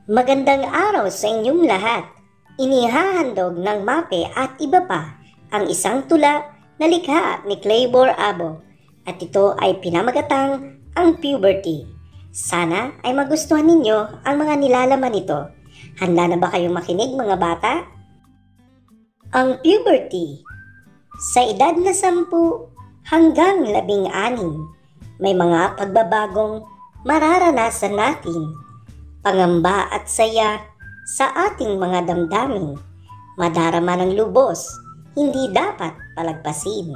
Magandang araw sa inyong lahat. Inihahandog ng MAPE at iba pa ang isang tula na likha ni Claybor Abo at ito ay pinamagatang ang puberty. Sana ay magustuhan ninyo ang mga nilalaman nito. Handa na ba kayong makinig mga bata? Ang puberty. Sa edad na 10 hanggang 16, may mga pagbabagong mararanasan natin. Pangamba at saya sa ating mga damdamin, madarama ng lubos, hindi dapat palagpasin.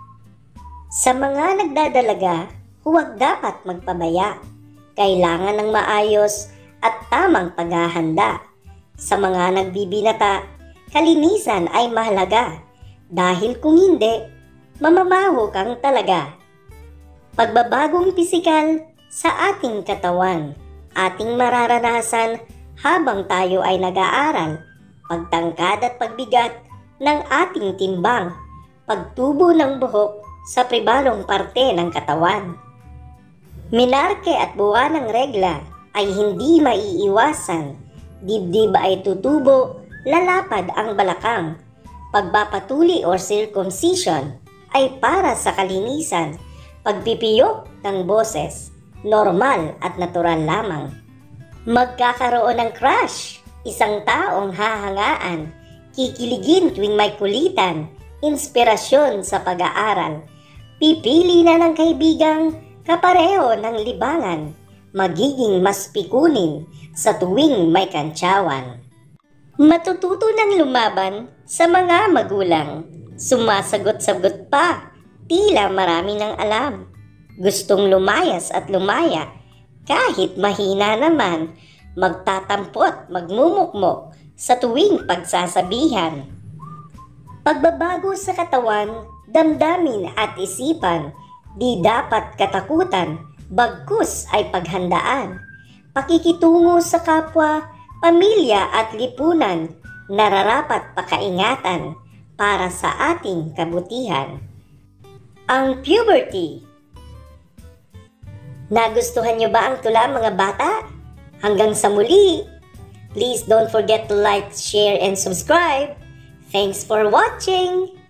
Sa mga nagdadalaga, huwag dapat magpabaya. Kailangan ng maayos at tamang paghahanda. Sa mga nagbibinata, kalinisan ay mahalaga dahil kung hindi, mamamaho kang talaga. Pagbabagong pisikal sa ating katawan, ating mararanasan habang tayo ay nag-aaral, pagtangkad at pagbigat ng ating timbang, pagtubo ng buhok sa pribalong parte ng katawan. Minarke at buwan ng regla ay hindi maiiwasan, dibdib ay tutubo, lalapad ang balakang. Pagpapatuli o circumcision ay para sa kalinisan, pagpipiyok ng boses, normal at natural lamang. Magkakaroon ng crush, isang taong hahangaan, kikiligin tuwing may kulitan, inspirasyon sa pag-aaral, pipili na ng kaibigang kapareho ng libangan, magiging mas pikunin sa tuwing may kantsawan. Matututo ng lumaban sa mga magulang, sumasagot-sagot pa, tila marami ng alam. Gustong lumayas at lumaya, kahit mahina naman, magtatampot, magmumukmok sa tuwing pagsasabihan. Pagbabago sa katawan, damdamin at isipan, di dapat katakutan, bagkus ay paghandaan. Pakikitungo sa kapwa, pamilya at lipunan, nararapat pakaingatan para sa ating kabutihan. Ang puberty. Nagustuhan nyo ba ang tula mga bata? Hanggang sa muli! Please don't forget to like, share, and subscribe. Thanks for watching!